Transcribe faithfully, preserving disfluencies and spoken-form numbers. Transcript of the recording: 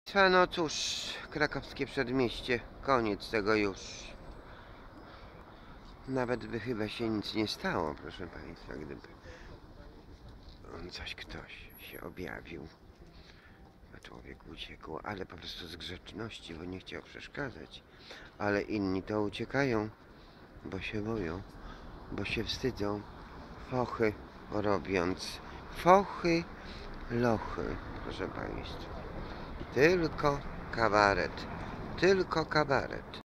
No cóż, krakowskie przedmieście, koniec tego już. Nawet by chyba się nic nie stało, proszę Państwa, gdyby on coś, ktoś się objawił. A człowiek uciekł, ale po prostu z grzeczności, bo nie chciał przeszkadzać. Ale inni to uciekają, bo się boją, bo się wstydzą. Fochy robiąc. Fochy, lochy, proszę Państwa. Tylko kabaret. Tylko kabaret.